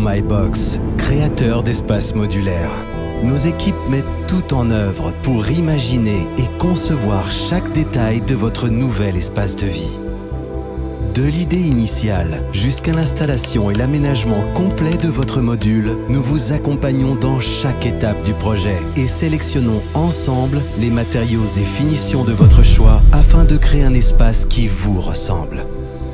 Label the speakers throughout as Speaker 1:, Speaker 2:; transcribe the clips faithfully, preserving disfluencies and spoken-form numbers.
Speaker 1: My Box, créateur d'espaces modulaires. Nos équipes mettent tout en œuvre pour imaginer et concevoir chaque détail de votre nouvel espace de vie. De l'idée initiale jusqu'à l'installation et l'aménagement complet de votre module, nous vous accompagnons dans chaque étape du projet et sélectionnons ensemble les matériaux et finitions de votre choix afin de créer un espace qui vous ressemble.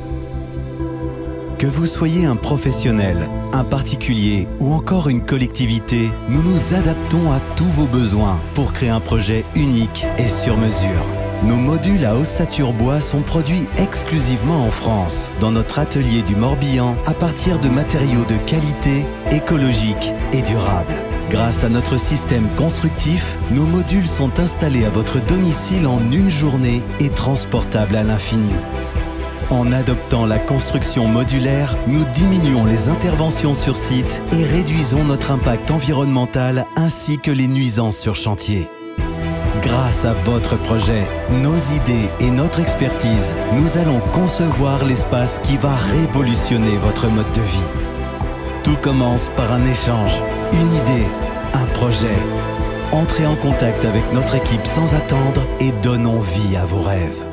Speaker 1: Que vous soyez un professionnel, un particulier ou encore une collectivité, nous nous adaptons à tous vos besoins pour créer un projet unique et sur mesure. Nos modules à ossature bois sont produits exclusivement en France, dans notre atelier du Morbihan, à partir de matériaux de qualité, écologiques et durables. Grâce à notre système constructif, nos modules sont installés à votre domicile en une journée et transportables à l'infini. En adoptant la construction modulaire, nous diminuons les interventions sur site et réduisons notre impact environnemental ainsi que les nuisances sur chantier. Grâce à votre projet, nos idées et notre expertise, nous allons concevoir l'espace qui va révolutionner votre mode de vie. Tout commence par un échange, une idée, un projet. Entrez en contact avec notre équipe sans attendre et donnons vie à vos rêves.